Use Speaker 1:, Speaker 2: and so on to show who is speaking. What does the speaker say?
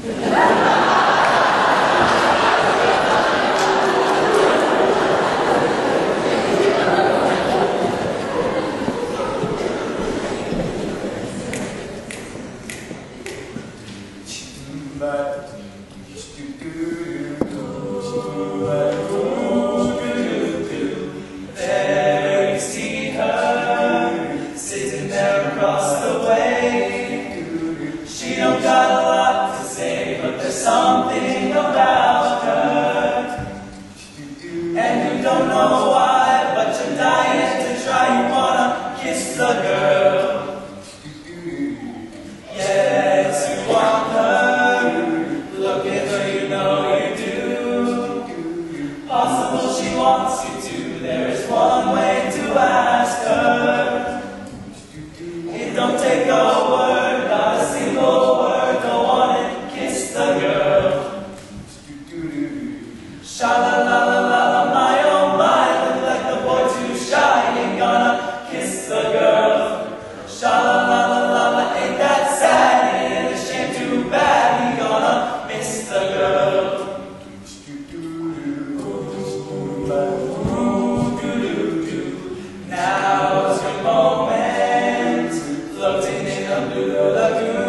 Speaker 1: There you see her, sitting there across the way. She don't got a lot to say, but there's something about her. And you don't know why, but you're dying to try. You wanna kiss the girl. Yes, you want her. Look at her, you know you do. Possible she wants you to. There is one way to ask her. It don't take a word, not a single word. Go on and kiss the girl. Sha-la-la-la-la, my oh my, look like the boy too shy. Ain't gonna kiss the girl. Sha-la-la-la-la, ain't that sad? Ain't it a shame, too bad? He gonna miss the girl. Now's your moment, floating in a blue lagoon.